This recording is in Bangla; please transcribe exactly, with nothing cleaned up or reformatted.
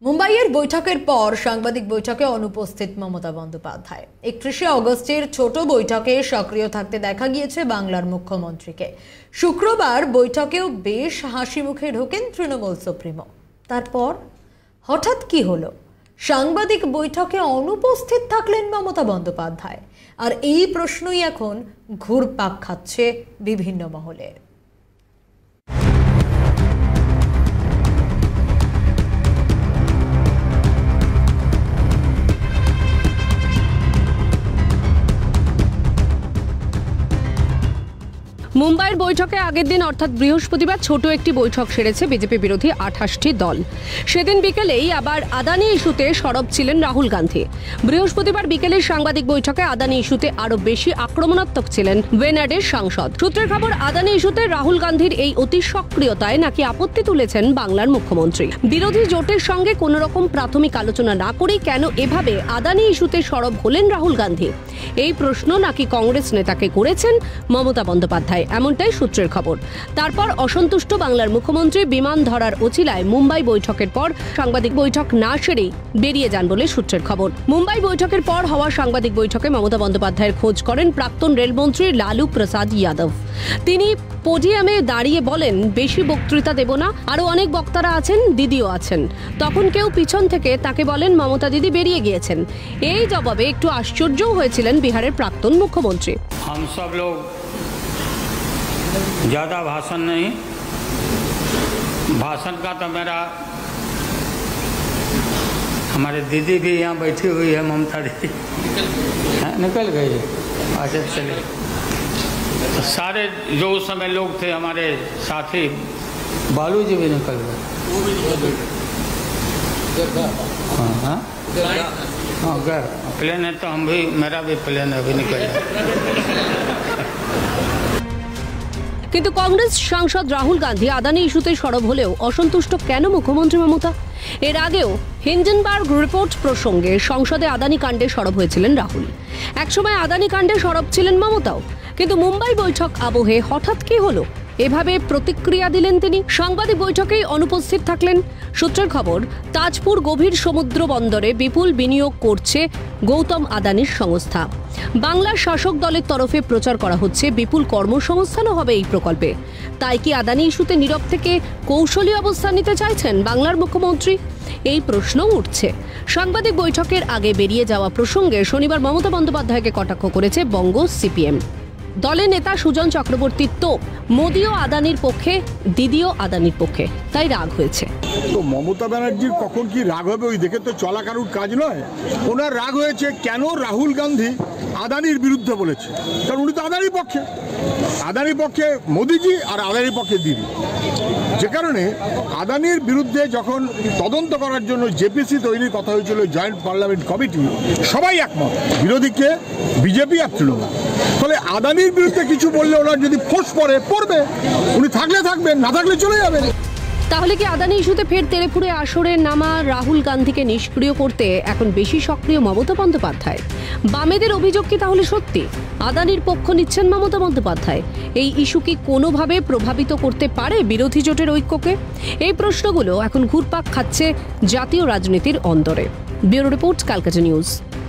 মুম্বাইয়ের বৈঠকের পর সাংবাদিক বৈঠকে অনুপস্থিত মমতা বন্দ্যোপাধ্যায়। একত্রিশে অগস্টের ছোট বৈঠকে সক্রিয় থাকতে দেখা গিয়েছে বাংলার মুখ্যমন্ত্রীকে। শুক্রবার বৈঠকেও বেশ হাসি মুখে ঢোকেন তৃণমূল সুপ্রিমো। তারপর হঠাৎ কি হলো? সাংবাদিক বৈঠকে অনুপস্থিত থাকলেন মমতা বন্দ্যোপাধ্যায়, আর এই প্রশ্নই এখন ঘুরপাক খাচ্ছে বিভিন্ন মহলে। মুম্বাইয়ের বৈঠকে আগের দিন অর্থাৎ বৃহস্পতিবার ছোট একটি বৈঠক সেরেছে বিজেপি বিরোধী আঠাশটি দল। সেদিন বিকেলেই আবার আদানি ইস্যুতে সরব ছিলেন রাহুল গান্ধী। বৃহস্পতিবার বিকেলের সাংবাদিক বৈঠকে আদানি ইস্যুতে আরো বেশি আক্রমণাত্মক ছিলেন ওয়েনাডের সাংসদ। সূত্রের খবর, আদানি ইস্যুতে রাহুল গান্ধীর এই অতি সক্রিয়তায় নাকি আপত্তি তুলেছেন বাংলার মুখ্যমন্ত্রী। বিরোধী জোটের সঙ্গে কোনো রকম প্রাথমিক আলোচনা না করেই কেন এভাবে আদানি ইস্যুতে সরব হলেন রাহুল গান্ধী, এই প্রশ্ন নাকি কংগ্রেস নেতাকে করেছেন মমতা বন্দ্যোপাধ্যায়, এমনটাই সূত্রের খবর। তারপর অসন্তুষ্ট বাংলার মুখ্যমন্ত্রী বিমান ধরার অছিলায় মুম্বাই বৈঠকের পর সাংবাদিক বৈঠক না সেরেই বেরিয়ে যান বলে সূত্রের খবর। মুম্বাই বৈঠকের পর হওয়া সাংবাদিক বৈঠকে মমতা বন্দ্যোপাধ্যায়ের খোঁজ করেন প্রাক্তন রেলমন্ত্রী লালু প্রসাদ যাদব। তিনি পোডিয়ামে দাঁড়িয়ে বলেন, বেশি বক্তৃতা দেব না, আরো অনেক বক্তারা আছেন, দিদিও আছেন। তখন কেউ পিছন থেকে তাকে বলেন মমতা দিদি বেরিয়ে গিয়েছেন। এই জবাবে একটু আশ্চর্যও হয়েছিলেন বিহারের প্রাক্তন মুখ্যমন্ত্রী। ज़्यादा भाषण नहीं, भाषण का तो मेरा, हमारे दीदी भी यहाँ बैठी हुई है, ममता दीदी निकल गई है। अच्छा चले, तो सारे जो उस समय लोग थे हमारे साथी, बालू जी भी निकल गए। हाँ हाँ हाँ गए, प्लेन है तो हम भी, मेरा भी प्लेन अभी निकल गया। কিন্তু কংগ্রেস সাংসদ রাহুল গান্ধী আদানি ইস্যুতে সরব হলেও অসন্তুষ্ট কেন মুখ্যমন্ত্রী মমতা? এর আগেও হিন্ডেনবার্গ রিপোর্ট প্রসঙ্গে সংসদে আদানি কাণ্ডে সরব হয়েছিলেন রাহুল। একসময় আদানি কাণ্ডে সরব ছিলেন মমতাও। কিন্তু মুম্বাই বৈঠক আবহে হঠাৎ কি হলো? এভাবে প্রতিক্রিয়া দিলেন তিনি। সাংবাদিক বৈঠকেই অনুপস্থিত থাকলেন। সূত্রের খবর, তাজপুর গভীর সমুদ্র বন্দরে বিপুল বিনিয়োগ করছে গৌতম আদানির সংস্থা। বাংলার শাসক দলের তরফে প্রচার করা হচ্ছে বিপুল কর্মসংস্থানও হবে এই প্রকল্পে। তাই কি আদানি ইস্যুতে নীরব থেকে কৌশলী অবস্থান নিতে চাইছেন বাংলার মুখ্যমন্ত্রী? এই প্রশ্ন উঠছে। সাংবাদিক বৈঠকের আগে বেরিয়ে যাওয়া প্রসঙ্গে শনিবার মমতা বন্দ্যোপাধ্যায়কে কটাক্ষ করেছে বঙ্গ সিপিএম। দলের নেতা সুজন চক্রবর্তী তো মোদিও আদানির পক্ষে, দিদিও আদানির পক্ষে, তাই রাগ হয়েছে। তো মমতা ব্যানার্জির কখন কি রাগ হবে ওই দেখে তো চলা কারুর কাজ নয়। ওনার রাগ হয়েছে কেন রাহুল গান্ধী আদানির বিরুদ্ধে বলেছে, কারণ উনি তো আদানির পক্ষে, আদানির পক্ষে মোদিজি আর আদানির পক্ষে দিদি। যে কারণে আদানির বিরুদ্ধে যখন তদন্ত করার জন্য জেপিসি তৈরির কথা হয়েছিল, জয়েন্ট পার্লামেন্ট কমিটি, সবাই একমত, বিরোধীকে বিজেপি আর তৃণমূল। ফলে আদানির বিরুদ্ধে কিছু বললে ওনার যদি ফোর্স পড়ে পড়বে, উনি থাকলে থাকবেন, না থাকলে চলে যাবেন। তাহলে কি আদানি ইস্যুতে ফের তেড়েফুঁড়ে আসরে নামা রাহুল গান্ধীকে নিষ্ক্রিয় করতে এখন বেশি সক্রিয় মমতা বন্দ্যোপাধ্যায়? বামেদের অভিযোগ কি তাহলে সত্যি আদানির পক্ষ নিচ্ছেন মমতা বন্দ্যোপাধ্যায়? এই ইস্যু কি কোনোভাবে প্রভাবিত করতে পারে বিরোধী জোটের ঐক্যকে? এই প্রশ্নগুলো এখন ঘুরপাক খাচ্ছে জাতীয় রাজনীতির অন্দরে। Bureau report, Calcutta news.